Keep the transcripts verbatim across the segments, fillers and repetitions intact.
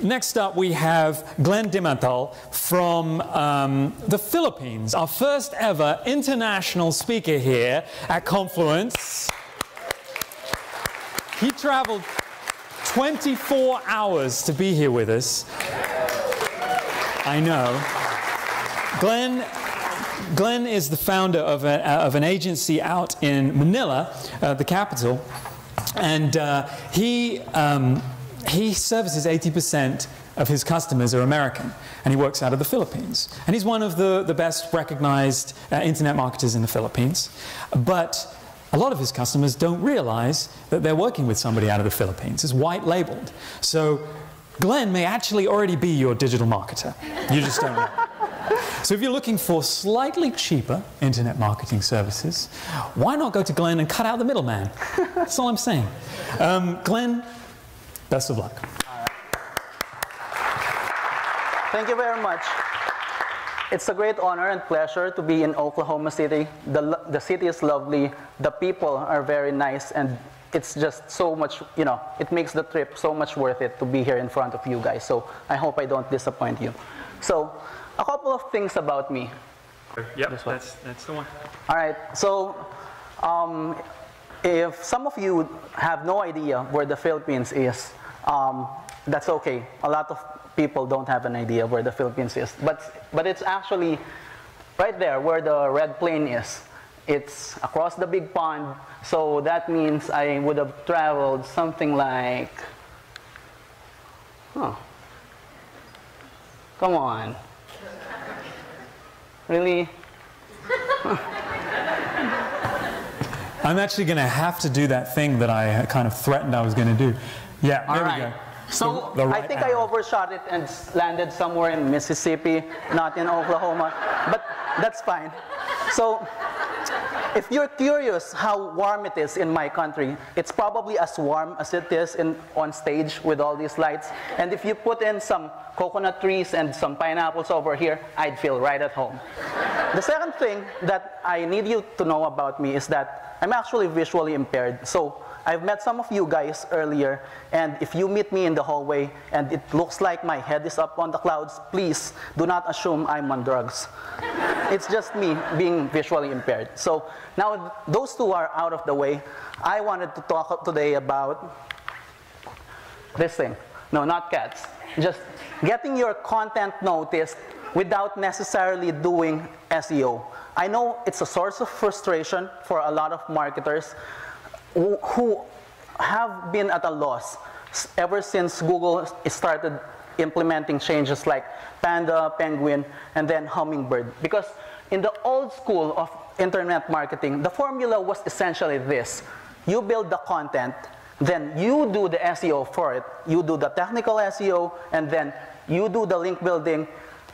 Next up, we have Glenn Dimantal from um, the Philippines, our first ever international speaker here at Confluence. He traveled twenty-four hours to be here with us. I know. Glenn, Glenn is the founder of, a, of an agency out in Manila, uh, the capital, and uh, he, um, he services eighty percent of his customers are American, and he works out of the Philippines. And he's one of the, the best recognized uh, internet marketers in the Philippines. But a lot of his customers don't realize that they're working with somebody out of the Philippines. It's white labeled. So Glenn may actually already be your digital marketer. You just don't know. So if you're looking for slightly cheaper internet marketing services, why not go to Glenn and cut out the middleman? That's all I'm saying. Um, Glenn, best of luck. Thank you very much. It's a great honor and pleasure to be in Oklahoma City. The, the city is lovely, the people are very nice, and it's just so much, you know, it makes the trip so much worth it to be here in front of you guys. So I hope I don't disappoint you. So a couple of things about me. Yep, that's, that's the one. All right, so um, if some of you have no idea where the Philippines is, um, that's okay. A lot of people don't have an idea where the Philippines is. But, but it's actually right there where the red plane is. It's across the big pond, so that means I would have traveled something like, huh, come on. Really? I'm actually going to have to do that thing that I kind of threatened I was going to do. Yeah, there All we right. go. So the, the right I think arrow. I overshot it and landed somewhere in Mississippi, not in Oklahoma, but that's fine. So if you're curious how warm it is in my country, it's probably as warm as it is in, on stage with all these lights. And if you put in some coconut trees and some pineapples over here, I'd feel right at home. The second thing that I need you to know about me is that I'm actually visually impaired. So I've met some of you guys earlier, and if you meet me in the hallway and it looks like my head is up on the clouds, please do not assume I'm on drugs. It's just me being visually impaired. So now those two are out of the way. I wanted to talk today about this thing. No, not cats. Just getting your content noticed without necessarily doing S E O. I know it's a source of frustration for a lot of marketers who, who have been at a loss ever since Google started implementing changes like Panda, Penguin, and then Hummingbird. Because in the old school of internet marketing, the formula was essentially this. You build the content, then you do the S E O for it. You do the technical S E O, and then you do the link building.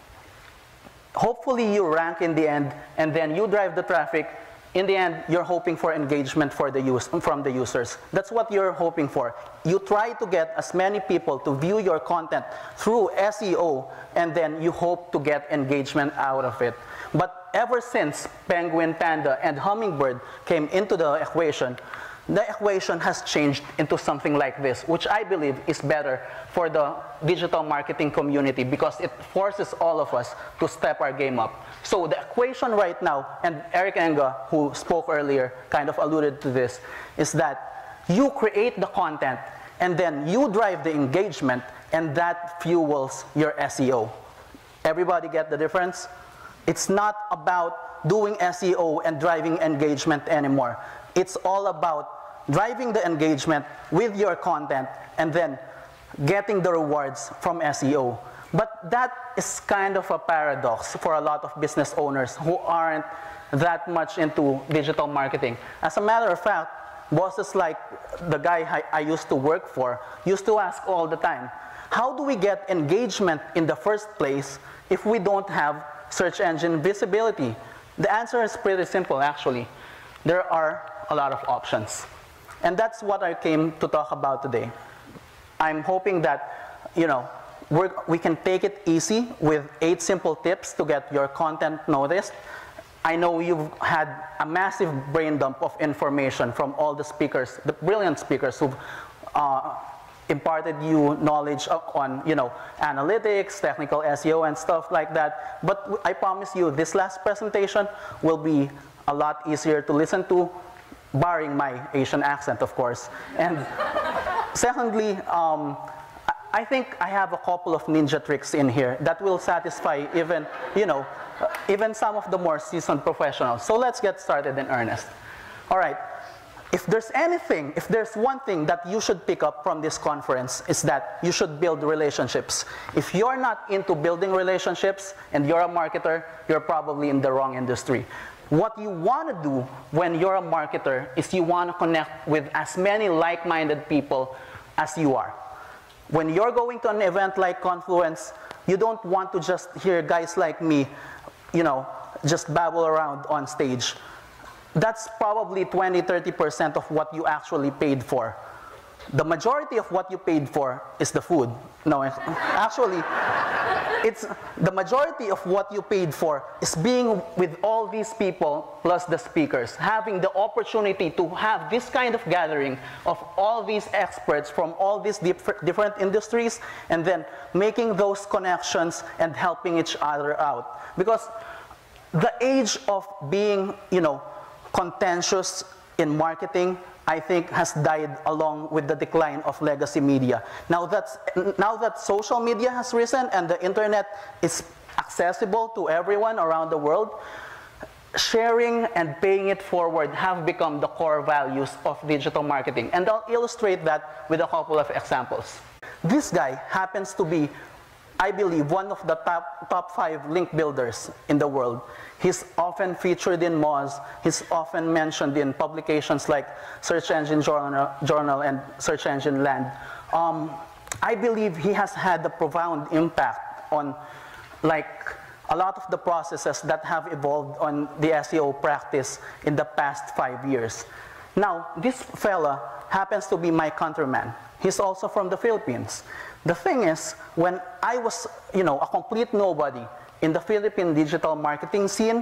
Hopefully you rank in the end, and then you drive the traffic. In the end, you're hoping for engagement for the use, from the users. That's what you're hoping for. You try to get as many people to view your content through S E O, and then you hope to get engagement out of it. But ever since Penguin, Panda, and Hummingbird came into the equation, the equation has changed into something like this, which I believe is better for the digital marketing community because it forces all of us to step our game up. So the equation right now, and Eric Enga, who spoke earlier, kind of alluded to this, is that you create the content, and then you drive the engagement, and that fuels your S E O. Everybody get the difference? It's not about doing S E O and driving engagement anymore. It's all about driving the engagement with your content and then getting the rewards from S E O. But that is kind of a paradox for a lot of business owners who aren't that much into digital marketing. As a matter of fact, bosses like the guy I, I used to work for used to ask all the time, how do we get engagement in the first place if we don't have search engine visibility? The answer is pretty simple, actually. There are a lot of options. And that's what I came to talk about today. I'm hoping that, you know, we're, we can take it easy with eight simple tips to get your content noticed. I know you've had a massive brain dump of information from all the speakers, the brilliant speakers who've uh, imparted you knowledge on, you know, analytics, technical S E O, and stuff like that. But I promise you, this last presentation will be a lot easier to listen to, barring my Asian accent, of course. And secondly, um, I think I have a couple of ninja tricks in here that will satisfy even, you know, even some of the more seasoned professionals. So let's get started in earnest. All right. If there's anything, if there's one thing that you should pick up from this conference, is that you should build relationships. If you're not into building relationships and you're a marketer, you're probably in the wrong industry. What you want to do when you're a marketer is you want to connect with as many like-minded people as you are. When you're going to an event like Confluence, you don't want to just hear guys like me, you know, just babble around on stage. That's probably twenty, thirty percent of what you actually paid for. The majority of what you paid for is the food. No, actually, it's the majority of what you paid for is being with all these people plus the speakers, having the opportunity to have this kind of gathering of all these experts from all these different industries, and then making those connections and helping each other out. Because the age of being, you know, contentious in marketing, I think, has died along with the decline of legacy media. Now, that's, now that social media has risen and the internet is accessible to everyone around the world, sharing and paying it forward have become the core values of digital marketing. And I'll illustrate that with a couple of examples. This guy happens to be, I believe, one of the top, top five link builders in the world. He's often featured in Moz. He's often mentioned in publications like Search Engine Journal, Journal and Search Engine Land. Um, I believe he has had a profound impact on, like, a lot of the processes that have evolved on the S E O practice in the past five years. Now, this fella happens to be my countryman. He's also from the Philippines. The thing is, when I was, you know, a complete nobody in the Philippine digital marketing scene,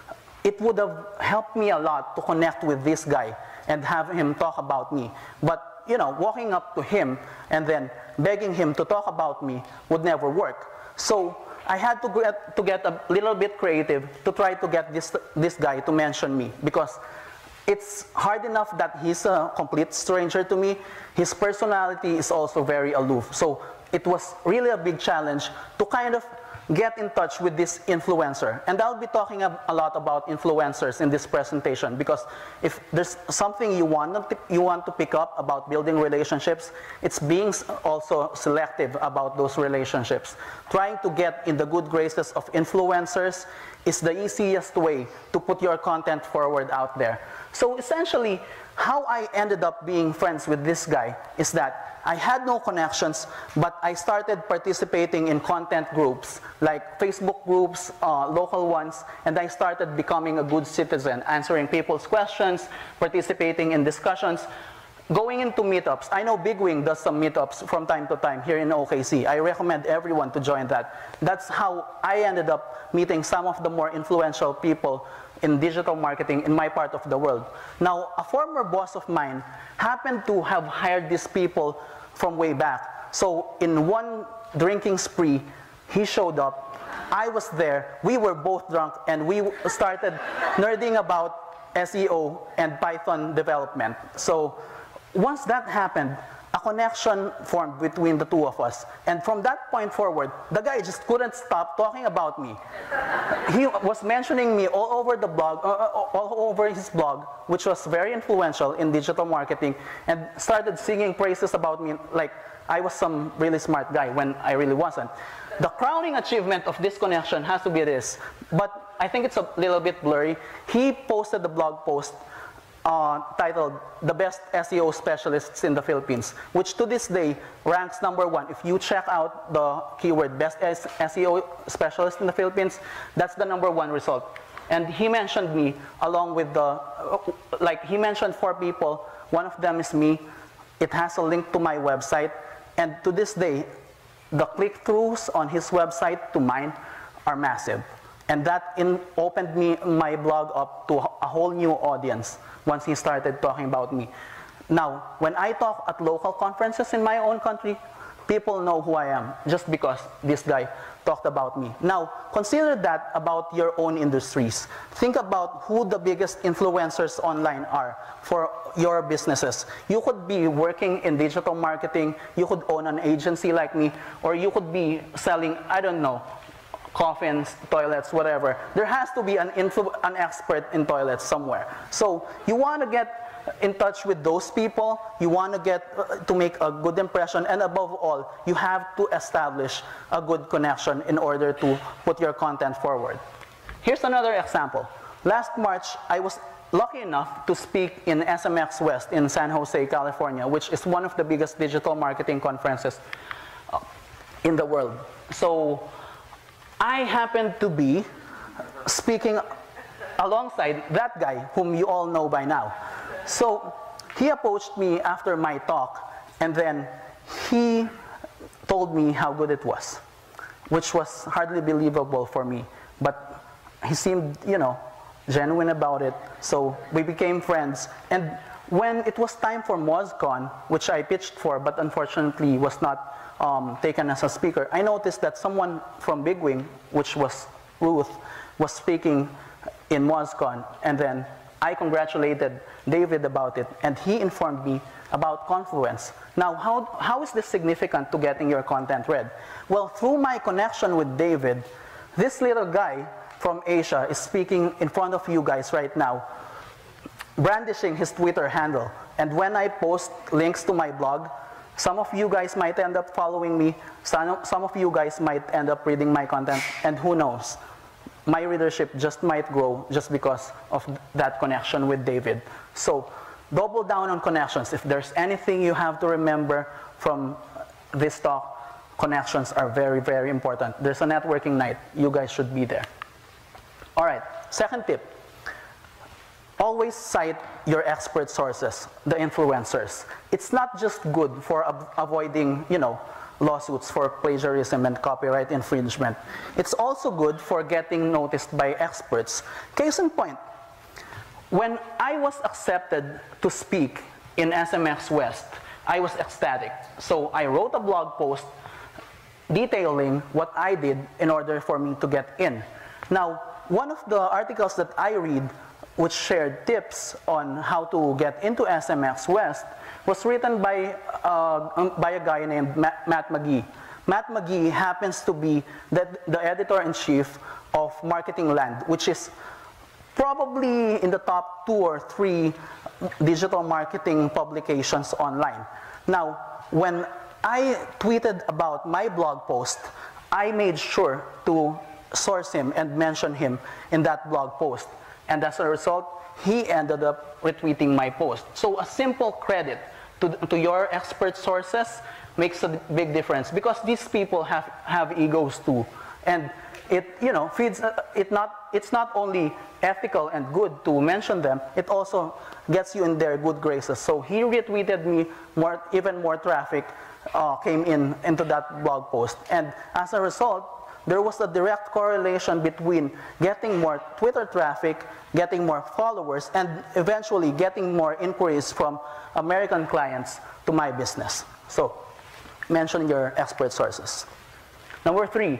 it would have helped me a lot to connect with this guy and have him talk about me. But, you know, walking up to him and then begging him to talk about me would never work. So I had to get, to get a little bit creative to try to get this, this guy to mention me, because it's hard enough that he's a complete stranger to me. His personality is also very aloof. So it was really a big challenge to kind of get in touch with this influencer. And I'll be talking a, a lot about influencers in this presentation, because if there's something you want, to, you want to pick up about building relationships, it's being also selective about those relationships. Trying to get in the good graces of influencers is the easiest way to put your content forward out there. So essentially, how I ended up being friends with this guy is that I had no connections, but I started participating in content groups, like Facebook groups, uh, local ones, and I started becoming a good citizen, answering people's questions, participating in discussions, going into meetups. I know Big Wing does some meetups from time to time here in O K C. I recommend everyone to join that. That's how I ended up meeting some of the more influential people in digital marketing in my part of the world. Now, a former boss of mine happened to have hired these people from way back. So in one drinking spree, he showed up. I was there. We were both drunk, and we started nerding about S E O and Python development. So once that happened, a connection formed between the two of us. And from that point forward, the guy just couldn't stop talking about me. He was mentioning me all over the blog, uh, all over his blog, which was very influential in digital marketing, and started singing praises about me like I was some really smart guy when I really wasn't. The crowning achievement of this connection has to be this, but I think it's a little bit blurry. He posted the blog post Uh, titled The Best S E O Specialists in the Philippines, which to this day ranks number one. If you check out the keyword Best S E O Specialist in the Philippines, that's the number one result. And he mentioned me along with the, uh, like he mentioned four people. One of them is me. It has a link to my website. And to this day, the click-throughs on his website to mine are massive. And that in, opened me, my blog up to a whole new audience once he started talking about me. Now, when I talk at local conferences in my own country, people know who I am just because this guy talked about me. Now, consider that about your own industries. Think about who the biggest influencers online are for your businesses. You could be working in digital marketing, you could own an agency like me, or you could be selling, I don't know, coffins, toilets, whatever. There has to be an, influ an expert in toilets somewhere. So you want to get in touch with those people, you want to get uh, to make a good impression, and above all, you have to establish a good connection in order to put your content forward. Here's another example. Last March, I was lucky enough to speak in S M X West in San Jose, California, which is one of the biggest digital marketing conferences uh, in the world. So I happened to be speaking alongside that guy whom you all know by now. So he approached me after my talk, and then he told me how good it was, which was hardly believable for me. But he seemed, you know, genuine about it. So we became friends. And when it was time for MozCon, which I pitched for, but unfortunately was not um, taken as a speaker, I noticed that someone from Big Wing, which was Ruth, was speaking in MozCon, and then I congratulated David about it, and he informed me about Confluence. Now, how, how is this significant to getting your content read? Well, through my connection with David, this little guy from Asia is speaking in front of you guys right now, brandishing his Twitter handle. And when I post links to my blog, some of you guys might end up following me, some, some of you guys might end up reading my content, and who knows? My readership just might grow just because of that connection with David. So double down on connections. If there's anything you have to remember from this talk, connections are very, very important. There's a networking night. You guys should be there. All right, second tip. Always cite your expert sources, the influencers. It's not just good for avoiding, you know, lawsuits for plagiarism and copyright infringement. It's also good for getting noticed by experts. Case in point, when I was accepted to speak in S M X West, I was ecstatic. So I wrote a blog post detailing what I did in order for me to get in. Now, one of the articles that I read, which shared tips on how to get into S M X West, was written by, uh, by a guy named Matt, Matt McGee. Matt McGee happens to be the, the editor-in-chief of Marketing Land, which is probably in the top two or three digital marketing publications online. Now, when I tweeted about my blog post, I made sure to source him and mention him in that blog post. And as a result, he ended up retweeting my post. So a simple credit to, to your expert sources makes a big difference, because these people have, have egos too. And it, you know, feeds, uh, it not, it's not only ethical and good to mention them, it also gets you in their good graces. So he retweeted me, more, even more traffic uh, came in into that blog post. And as a result, there was a direct correlation between getting more Twitter traffic, getting more followers, and eventually getting more inquiries from American clients to my business. So, mention your expert sources. Number three,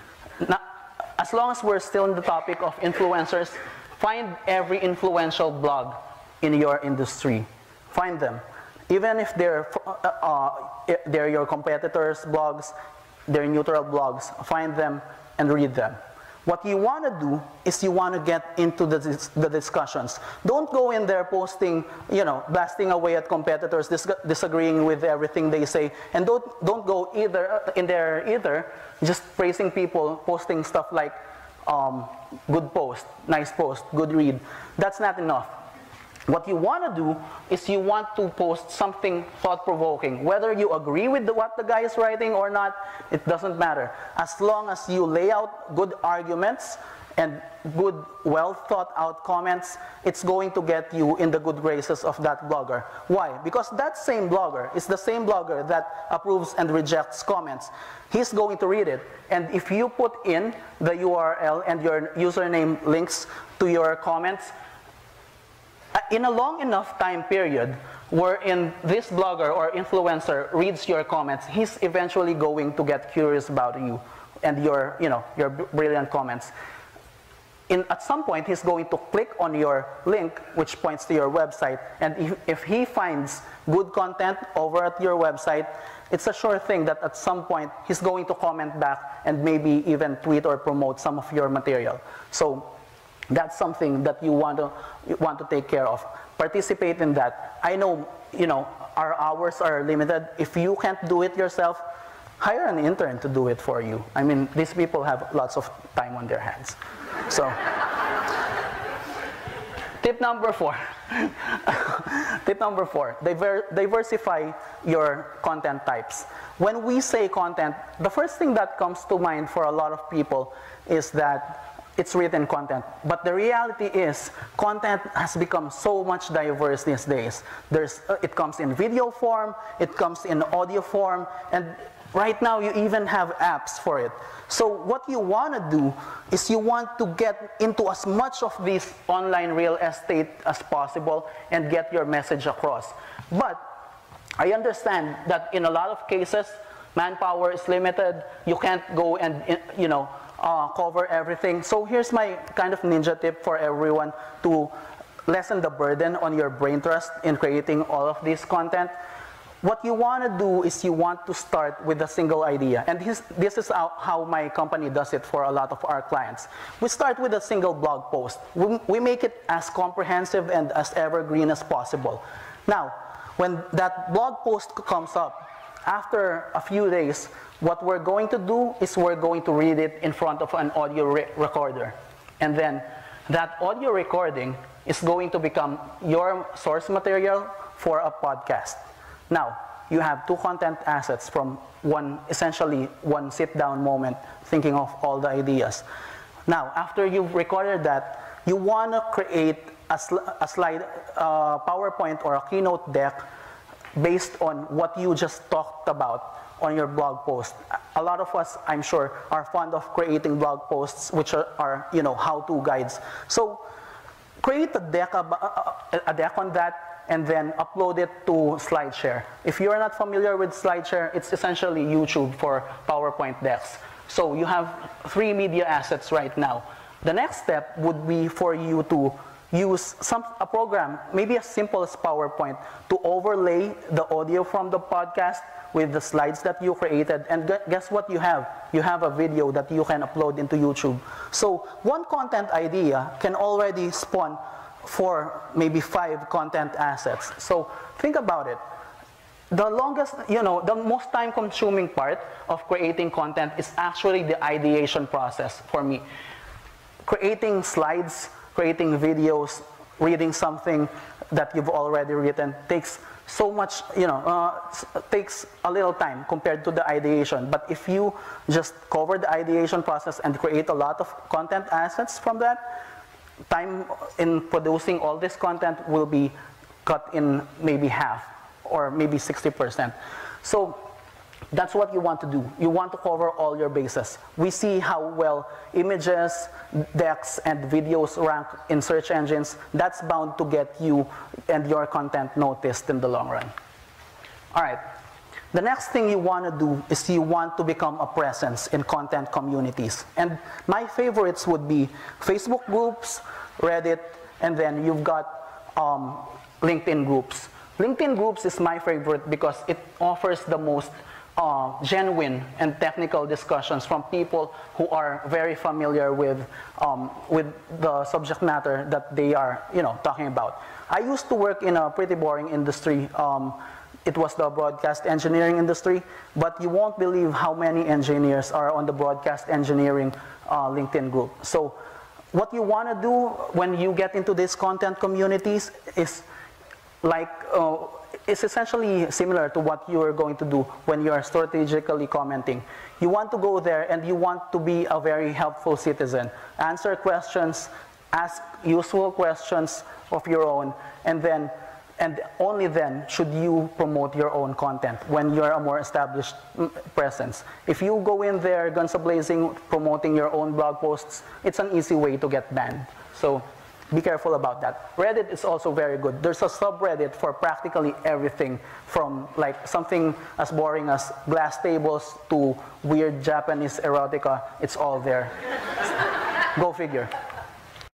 as long as we're still in the topic of influencers, find every influential blog in your industry. Find them. Even if they're, uh, uh, they're your competitors' blogs, they're neutral blogs, find them and read them. What you want to do is you want to get into the, dis the discussions. Don't go in there posting, you know, blasting away at competitors, dis disagreeing with everything they say, and don't, don't go either in there either, just praising people, posting stuff like um, good post, nice post, good read. That's not enough. What you want to do is you want to post something thought-provoking. Whether you agree with the, what the guy is writing or not, it doesn't matter. As long as you lay out good arguments and good, well-thought-out comments, it's going to get you in the good graces of that blogger. Why? Because that same blogger is the same blogger that approves and rejects comments. He's going to read it. And if you put in the U R L and your username links to your comments, in a long enough time period, wherein this blogger or influencer reads your comments, he's eventually going to get curious about you and your, you know, your brilliant comments. In, at some point, he's going to click on your link, which points to your website, and if, if he finds good content over at your website, it's a sure thing that at some point, he's going to comment back and maybe even tweet or promote some of your material. So that's something that you want to, you want to take care of. Participate in that. I know, you know, our hours are limited. If you can't do it yourself, hire an intern to do it for you. I mean, these people have lots of time on their hands. So, tip number four. Tip number four, diver diversify your content types. When we say content, the first thing that comes to mind for a lot of people is that it's written content. But the reality is, content has become so much diverse these days. There's, uh, it comes in video form, it comes in audio form, and right now you even have apps for it. So what you want to do is you want to get into as much of this online real estate as possible and get your message across. But I understand that in a lot of cases, manpower is limited. You can't go and, you know, uh, cover everything. So here's my kind of ninja tip for everyone to lessen the burden on your brain trust in creating all of this content. What you want to do is you want to start with a single idea. And this, this is how, how my company does it for a lot of our clients. We start with a single blog post. We, we make it as comprehensive and as evergreen as possible. Now, when that blog post comes up, after a few days, what we're going to do is we're going to read it in front of an audio re recorder. And then that audio recording is going to become your source material for a podcast. Now, you have two content assets from one, essentially one sit-down moment, thinking of all the ideas. Now, after you've recorded that, you want to create a, sl a slide, uh, PowerPoint or a keynote deck based on what you just talked about on your blog post. A lot of us, I'm sure, are fond of creating blog posts, which are, are you know, how-to guides. So, create a deck, a deck on that, and then upload it to SlideShare. If you're not familiar with SlideShare, it's essentially YouTube for PowerPoint decks. So you have three media assets right now. The next step would be for you to use some, a program, maybe as simple as PowerPoint, to overlay the audio from the podcast with the slides that you created. And guess what you have? You have a video that you can upload into YouTube. So one content idea can already spawn for maybe five content assets. So think about it. The longest, you know, the most time-consuming part of creating content is actually the ideation process for me. Creating slides, creating videos, reading something that you've already written takes so much, you know, uh, takes a little time compared to the ideation. But if you just cover the ideation process and create a lot of content assets from that, time in producing all this content will be cut in maybe half or maybe sixty percent. So that's what you want to do. You want to cover all your bases. We see how well images, decks, and videos rank in search engines. That's bound to get you and your content noticed in the long run. All right. The next thing you want to do is you want to become a presence in content communities. And my favorites would be Facebook groups, Reddit, and then you've got um, LinkedIn groups. LinkedIn groups is my favorite because it offers the most uh, genuine and technical discussions from people who are very familiar with, um, with the subject matter that they are, you know, talking about. I used to work in a pretty boring industry. Um, It was the broadcast engineering industry, but you won't believe how many engineers are on the broadcast engineering uh, LinkedIn group. So what you want to do when you get into these content communities is like, uh, it's essentially similar to what you are going to do when you are strategically commenting. You want to go there and you want to be a very helpful citizen. Answer questions, ask useful questions of your own, and then And only then should you promote your own content when you're a more established presence. If you go in there guns a-blazing promoting your own blog posts, it's an easy way to get banned. So Be careful about that. Reddit is also very good. There's a subreddit for practically everything, from like something as boring as glass tables to weird Japanese erotica. It's all there. Go figure.